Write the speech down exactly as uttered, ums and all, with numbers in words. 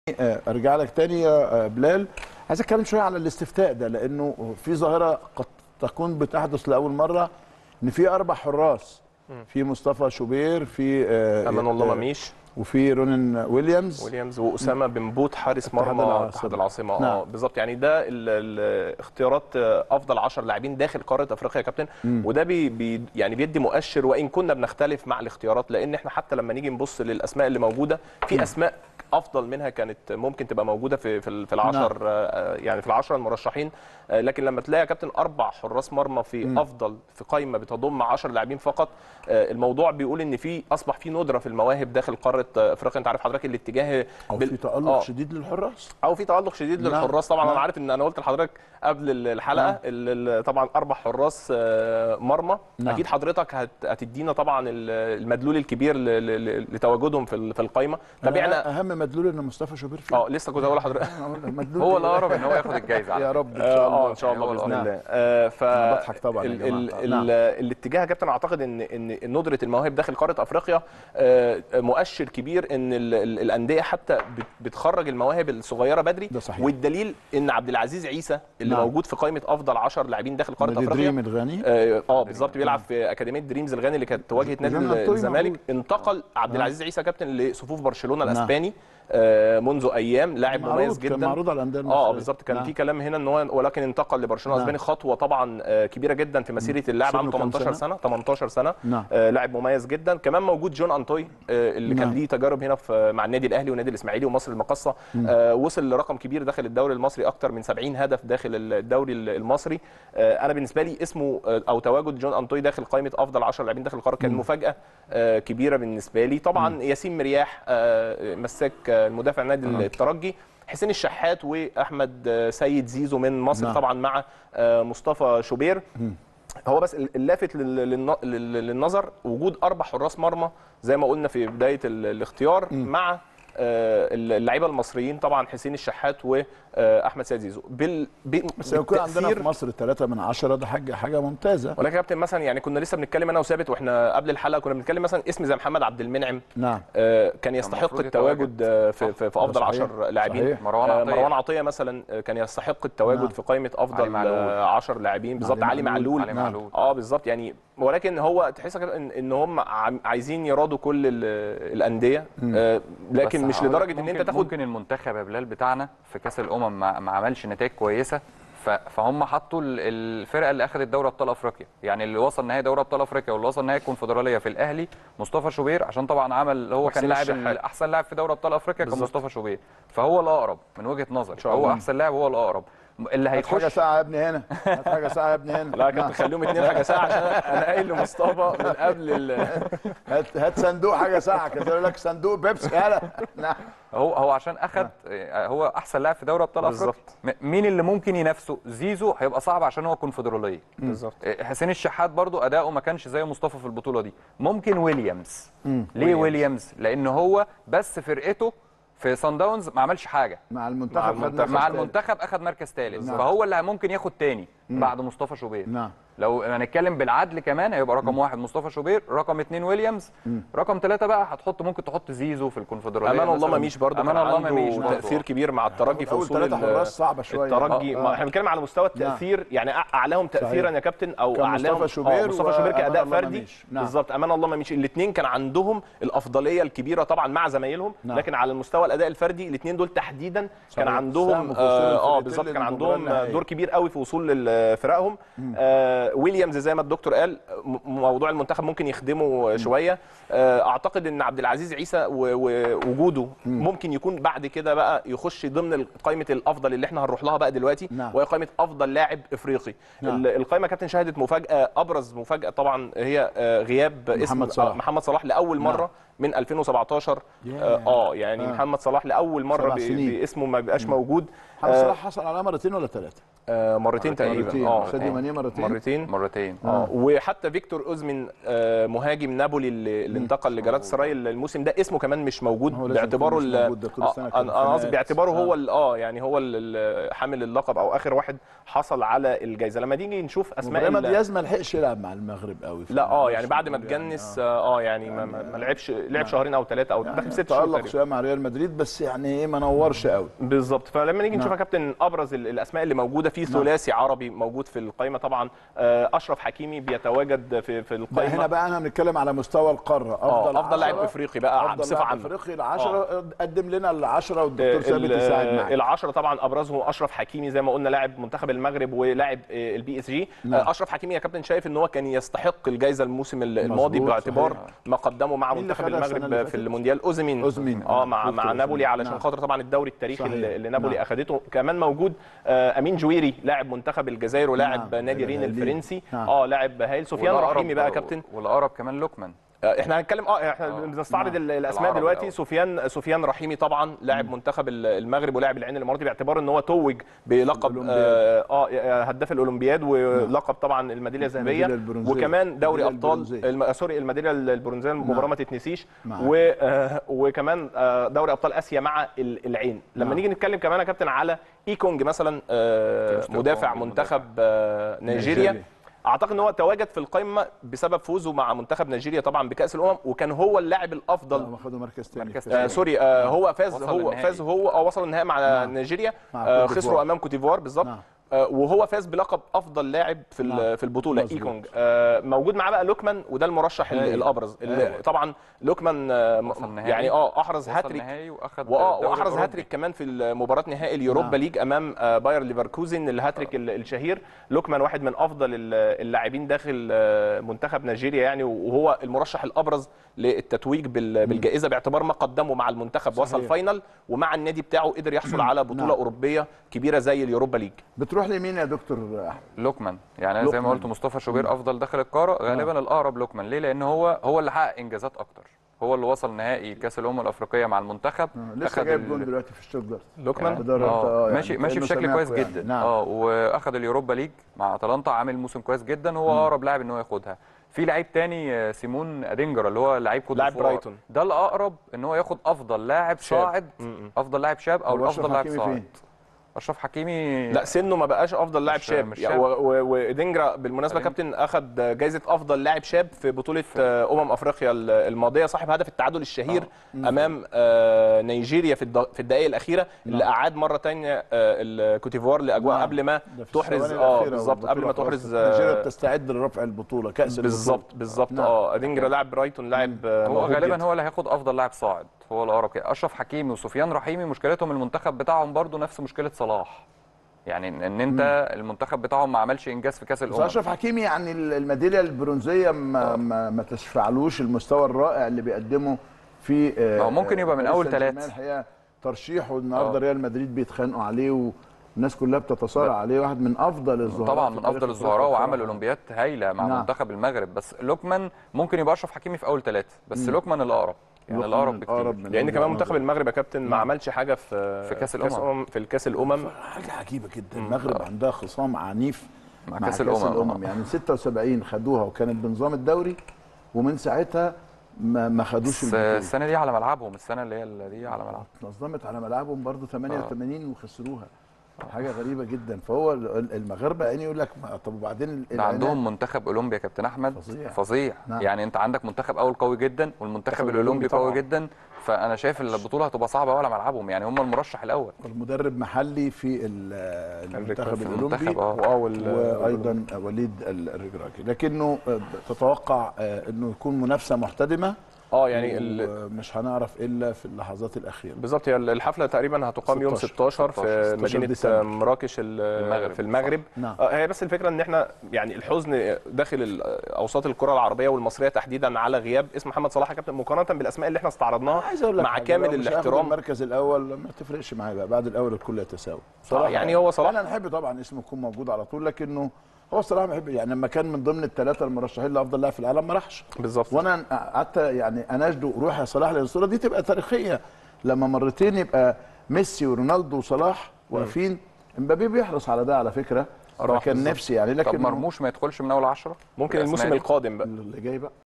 ارجع لك تاني يا بلال. عايز اتكلم شويه على الاستفتاء ده، لانه في ظاهره قد تكون بتحدث لاول مره، ان في اربع حراس، في مصطفى شوبير، في امان الله مميش، وفي رونين ويليامز ويليامز واسامه بن بوت حارس مرمى اتحاد العاصمه. نعم. اه بالظبط، يعني ده الاختيارات افضل عشر لاعبين داخل قاره افريقيا يا كابتن. مم. وده بي بي يعني بيدي مؤشر، وان كنا بنختلف مع الاختيارات، لان احنا حتى لما نيجي نبص للاسماء اللي موجوده، في مم. اسماء افضل منها كانت ممكن تبقى موجوده في في في العشر، نعم. يعني في العشره المرشحين، لكن لما تلاقي يا كابتن اربع حراس مرمى في مم. افضل في قائمه بتضم عشر لاعبين فقط، الموضوع بيقول ان في اصبح في ندره في المواهب داخل قاره افريقيا. انت عارف حضرتك الاتجاه او بال... في تالق آه. شديد للحراس، او في تالق شديد نعم. للحراس طبعا. نعم. انا عارف ان انا قلت لحضرتك قبل الحلقه نعم. طبعا اربع حراس مرمى. نعم. اكيد حضرتك هت... هتدينا طبعا المدلول الكبير ل... لتواجدهم في في القائمه. تابعنا اهم مدلول ان مصطفى شوبير فيه. اه لسه كنت هقول لحضرتك هو الاقرب ان هو ياخد الجائزه يا رب ان شاء الله. اه ان شاء الله باذن الله. آه ف انا بضحك طبعا يا جماعه. ال... ال... الاتجاه يا كابتن، اعتقد ان ان ندره المواهب داخل قاره افريقيا آه مؤشر كبير ان ال... ال... الانديه حتى بتخرج المواهب الصغيره بدري. ده صحيح. والدليل ان عبد العزيز عيسى اللي نعم. موجود في قائمه افضل عشر لاعبين داخل قاره افريقيا. دريم الغاني اه, آه بالظبط، بيلعب في اكاديميه دريمز الغاني اللي كانت واجهه نادي الزمالك. انتقل عبد العزيز عيسى كابتن لصفوف برشلونه الاسباني منذ ايام. لاعب مميز جدا، كان معروض على الانديه المصريه. اه بالظبط، كان نعم. في كلام هنا ان هو ولكن انتقل لبرشلونه الاسباني. نعم. خطوه طبعا كبيره جدا في مسيره اللاعب. عنده ثمانية عشر سنه ثمانية عشر سنه. نعم. آه لاعب مميز جدا. كمان موجود جون انطوي آه اللي نعم. كان ليه تجارب هنا في مع النادي الاهلي والنادي الاسماعيلي ومصر المقاصه. آه وصل لرقم كبير داخل الدوري المصري، اكثر من سبعين هدف داخل الدوري المصري. آه انا بالنسبه لي اسمه او تواجد جون انطوي داخل قائمه افضل عشر لاعبين داخل القاره كان مفاجاه آه كبيره بالنسبه لي. طبعا مم. ياسين مرياح آه مساك المدافع النادي آه. الترجي. حسين الشحات واحمد سيد زيزو من مصر. نعم. طبعا مع مصطفى شوبير. مم. هو بس اللافت للنظر وجود اربع حراس مرمى زي ما قلنا في بدايه الاختيار. مم. مع اللعيبه المصريين طبعا حسين الشحات واحمد سيد زيزو. بال بس يكون عندنا في مصر ثلاثة من عشرة، ده حاجه حاجه ممتازه. ولكن يا كابتن مثلا يعني كنا لسه بنتكلم انا وثابت واحنا قبل الحلقه، كنا بنتكلم مثلا اسم زي محمد عبد المنعم. نعم. آه كان يستحق التواجد في, في, في افضل عشر لاعبين. مروان عطيه. آه مروان عطيه مثلا كان يستحق التواجد. نعم. في قائمه افضل عشر لاعبين بالظبط. علي معلول. علي معلول. اه بالظبط يعني. ولكن هو تحس ان, إن هم عايزين يرادوا كل الانديه. آه لكن مش لدرجه ان انت تاخد. ممكن المنتخب يا بلال بتاعنا في كاس الامم ما عملش نتائج كويسه، فهم حطوا الفرقه اللي اخذت دوري ابطال افريقيا، يعني اللي وصل نهائي دوري ابطال افريقيا واللي وصل نهائي الكونفدراليه في الاهلي مصطفى شوبير، عشان طبعا عمل هو كان لاعب احسن لاعب في دوري ابطال افريقيا كان مصطفى شوبير، فهو الاقرب من وجهه نظري. هو احسن لاعب، هو الاقرب اللي هيخش. حاجه ساعه يا ابني هنا، هات حاجه ساعه يا ابني هنا. لا يا كابتن خليهم اثنين حاجه ساعه، عشان انا قايل لمصطفى من قبل ال هات هات صندوق حاجه ساعه كده، يقول لك صندوق بيبسي. يلا هو هو عشان اخذ هو احسن لاعب في دوري ابطال افريقيا. مين اللي ممكن ينافسه؟ زيزو هيبقى صعب عشان هو كونفدراليه. بالظبط. حسين الشحات برضو اداؤه ما كانش زي مصطفى في البطوله دي. ممكن ويليامز. مم. ليه ويليامز؟ لان هو بس فرقته في صن داونز ما عملش حاجه. مع المنتخب مع المنتخب, مع المنتخب اخذ مركز ثالث. نعم. فهو اللي ممكن ياخد ثاني بعد مصطفى شوبير. نعم. لو هنتكلم بالعدل كمان هيبقى رقم مم. واحد مصطفى شوبير، رقم اثنين ويليامز، مم. رقم ثلاثه بقى هتحط ممكن تحط زيزو في الكونفدراليه. امان الله مميش برضه امان الله مميش تاثير كبير مع الترجي في وصول ثلاثه حراس صعبه شويه. الترجي آه. احنا بنتكلم على مستوى التاثير. نعم. يعني اعلاهم تاثيرا يا كابتن او اعلاهم مصطفى شوبير. مصطفى شوبير كاداء فردي. نعم. بالظبط. امان الله مميش الاثنين كان عندهم الافضليه الكبيره طبعا مع زمايلهم. نعم. لكن على المستوى الاداء الفردي الاثنين دول تحديدا كان عندهم اه بالظبط كان عندهم دور كبير قوي في وصول لفرقهم. آه ويليامز زي ما الدكتور قال موضوع المنتخب ممكن يخدمه شويه. اعتقد ان عبد العزيز عيسى ووجوده ممكن يكون بعد كده بقى يخش ضمن قائمه الافضل اللي احنا هنروح لها بقى دلوقتي. نعم. وهي قائمه افضل لاعب افريقي. نعم. القائمه كابتن شهدت مفاجاه، ابرز مفاجاه طبعا هي غياب اسم محمد صلاح, محمد صلاح لاول مره. نعم. من ألفين وسبعتاشر. اه يعني آه. محمد صلاح لاول مره باسمه ما بيبقاش موجود. محمد صلاح حصل على مرتين ولا ثلاثه؟ آه مرتين تقريبا. اه ساديو ماني مرتين مرتين مرتين اه, آه. وحتى فيكتور اوزمين آه مهاجم نابولي اللي, اللي انتقل لجالاتا سراي الموسم ده اسمه كمان مش موجود باعتباره انا قصدي باعتباره هو اه يعني هو حامل اللقب او اخر واحد حصل على الجائزه. لما نيجي نشوف اسماء ابراهيم دياز ما لحقش يلعب مع المغرب قوي. لا اه يعني بعد ما اتجنس اه يعني ما, ما لعبش لعب شهرين او ثلاثه او يعني داخل ست شهور تألق شويه مع ريال مدريد، بس يعني ايه ما نورش قوي. بالظبط. فلما نيجي نشوف نعم. يا كابتن ابرز ال- الاسماء اللي موجوده في نعم. ثلاثي عربي موجود في القائمه طبعا. آه، اشرف حكيمي بيتواجد في في بقى القائمه. هنا بقى انا بنتكلم على مستوى القاره، افضل افضل افضل لاعب عشرة، افريقي بقى افضل بصفه لاعب عامه. افريقي العشرة، قدم لنا العشرة والدكتور ثابت ال- يساعد معاك. العشرة طبعا ابرزهم اشرف حكيمي زي ما قلنا لاعب منتخب المغرب ولاعب آه، البي اس جي. نعم. اشرف حكيمي يا كابتن شايف ان هو كان يستحق الجائزه الموسم الماضي مظبوط، باعتبار صحيح. ما قدمه مع مين اللي منتخب خدها السنة اللي المغرب في فاتت؟ المونديال؟ اوزمين. أوزمين. اه نعم. مع فوق مع أوزمين. نابولي علشان نعم. خاطر طبعا الدوري التاريخي صحيح. اللي اللي نابولي نعم. اخذته. كمان موجود آه، امين جويري لاعب منتخب الجزائر ولاعب نعم. نادي رين الهلال. الفرنسي. نعم. اه لاعب هايل. سفيان والأقرب- رحيمي بقى يا كابتن. والاقرب كمان لوكمان. آه، احنا هنتكلم اه احنا آه. بنستعرض نعم. الاسماء العربي دلوقتي. الأول. سفيان سفيان رحيمي طبعا لاعب منتخب المغرب ولاعب العين الاماراتي باعتبار ان هو توج بلقب اه, آه هداف الاولمبياد ولقب طبعا الميداليه الذهبيه، الميدالية البرونزية. وكمان دوري الميدالية ابطال البرونزية. الم... سوري الميداليه البرونزيه المباراه نعم. ما تتنسيش. نعم. و... آه وكمان آه دوري ابطال اسيا مع ال- العين. لما نعم. نيجي نتكلم كمان يا كابتن على ايكونج مثلا آه كريستيان مدافع كونج، منتخب آه نيجيريا. نيجيريا. اعتقد ان هو تواجد في القائمه بسبب فوزه مع منتخب نيجيريا طبعا بكاس الامم، وكان هو اللاعب الافضل. هم خدوا مركز ثاني. مركز آه سوري آه هو فاز وصل هو للنهائي. فاز هو اه وصل النهائي مع نعم. نيجيريا. مع آه كوت خسروا ديفوار. امام كوت ديفوار بالظبط. نعم. آه وهو فاز بلقب افضل لاعب في ال- نعم. في البطوله مظبوط. ايكونج. آه موجود معاه بقى لوكمان وده المرشح ال- أيوة. الابرز اللي أيوة. طبعا لوكمان آه وصل نهائي. يعني اه احرز وصل هاتريك نهائي واخد واه الدوري واحرز الأوروبي. هاتريك كمان في مباراه نهائي اليوروبا نعم. ليج امام آه، باير ليفركوزن الهاتريك ال- الشهير. لوكمان واحد من افضل ال- اللاعبين داخل آه، منتخب نيجيريا يعني، وهو المرشح الابرز للتتويج بال- بالجائزه باعتبار ما قدمه مع المنتخب. صحيح. وصل فاينل ومع النادي بتاعه قدر يحصل على بطوله نعم. اوروبيه كبيره زي اليوروبا ليج. بتروح لمين يا دكتور احمد؟ لوكمان. يعني أنا زي ما لوكمان. قلت مصطفى شوبير افضل داخل القاره، غالبا الاقرب لوكمان. ليه؟ لان هو هو اللي حقق انجازات اكتر، هو اللي وصل نهائي كاس الامم الافريقيه مع المنتخب. لسه أخد جايب ال- جون دلوقتي في شتوتجارت. لوكمان بدوري اه أبطال، يعني ماشي ماشي كأنه بشكل سامعكم كويس يعني. جدا. نعم. اه واخد اليوروبا ليج مع اتلانتا، عامل موسم كويس جدا، هو اقرب لاعب ان هو ياخدها. في لعيب تاني آه، سيمون ادينجر اللي هو لعيب كوت لاعب ديفوار. برايتون. ده الاقرب ان هو ياخد افضل لاعب شاب. صاعد، م-م. افضل لاعب شاب او هو أشرف افضل لاعب حكيمي صاعد. فين؟ اشرف حكيمي لا سنه ما بقاش افضل لاعب مش- شاب مش يعني. شاب. و- و- ودينجرا بالمناسبه أدينج- كابتن اخذ جائزه افضل لاعب شاب في بطوله آه، امم افريقيا الماضيه، صاحب هدف التعادل الشهير امام آه، نيجيريا في الد- في الدقائق الاخيره اللي اعاد مره ثانيه الكوتيفوار لاجواء نعم. قبل ما ده في تحرز الثواني اه الأخيرة بالظبط قبل ما والبطولة تحرز خلاص. نيجيريا آه، بتستعد لرفع البطوله كاس البطوله. بالظبط بالظبط نعم. اه دينجرا لاعب برايتون لاعب آه، هو موهوب غالبا جداً. هو اللي هياخد افضل لاعب صاعد، هو الاقرب كده. اشرف حكيمي وسفيان رحيمي مشكلتهم المنتخب بتاعهم برضو نفس مشكله صلاح، يعني ان إن انت المنتخب بتاعهم ما عملش انجاز في كاس بس الامم. اشرف حكيمي يعني الميداليه البرونزيه ما, ما, ما تشفعلوش المستوى الرائع اللي بيقدمه في آه، ما هو ممكن يبقى من باريس أول سان جيرمان. ثلاثة. الحقيقه ترشيحه النهارده آه. ريال مدريد بيتخانقوا عليه والناس كلها بتتصارع عليه، واحد من افضل الظهراء طبعا في من تاريخ افضل أفريقيا الظهراء وعمل بصراحة. اولمبياد هايله مع نعم. منتخب المغرب. بس لوكمان ممكن يبقى اشرف حكيمي في اول ثلاثه، بس لوكمان الاقرب، يعني لوكمان الاقرب بكتير. الأقرب من لان وجهة كمان نظري. منتخب المغرب يا كابتن ما عملش حاجه في في كأس كأس الأمم. في الكاس الامم. حاجه عجيبه جدا. المغرب عندها خصام عنيف مع مع كأس كاس الأمم. الامم، يعني ستة وسبعين خدوها وكانت بنظام الدوري، ومن ساعتها ما ما خدوش بس البطوله. السنه دي على ملعبهم، السنه اللي هي اللي دي على ملعبهم. نظمت على ملعبهم برضه ثمانية وثمانين وخسروها. حاجه غريبه جدا. فهو المغاربه يعني يقول لك طب وبعدين ده عندهم منتخب اولمبي يا كابتن احمد فظيع. فظيع. نعم. يعني انت عندك منتخب اول قوي جدا والمنتخب المنتخب الاولمبي الأولمبي قوي طبعاً. جدا، فانا شايف البطوله هتبقى صعبه على ملعبهم، يعني هم المرشح الاول. المدرب محلي في ال- المنتخب في الاولمبي المنتخب اه واه وال- وايضا وليد الرجراجي، لكنه تتوقع انه يكون منافسه محتدمه. اه يعني ال- مش هنعرف الا في اللحظات الاخيره. بالظبط. هي الحفله تقريبا هتقام يوم ستاشر في ستاشر مدينه ديسمبر. مراكش ال- المغرب. في المغرب. نعم. آه، هي بس الفكره ان احنا يعني الحزن داخل ال- اوساط الكره العربيه والمصريه تحديدا على غياب اسم محمد صلاح يا كابتن مقارنه بالاسماء اللي احنا استعرضناها. عايز اقول لك مع حاجة، كامل لو مش هياخد الاحترام. المركز الاول ما تفرقش معايا بقى، بعد الاول الكل يتساوى آه، يعني هو صلاح انا نحب طبعا اسمه يكون موجود على طول، لكنه هو الصراحه بحب يعني لما كان من ضمن الثلاثه المرشحين لافضل لاعب في العالم ما راحش. بالظبط. وانا قعدت يعني اناشده روح يا صلاح، لان الصوره دي تبقى تاريخيه لما مرتين يبقى ميسي ورونالدو وصلاح واقفين. امبابي بيحرص على ده على فكره، راح كان بالظبط. نفسي يعني، لكن طب مرموش ما يدخلش من اول عشرة؟ ممكن الأسماء الموسم دي؟ القادم بقى اللي جاي بقى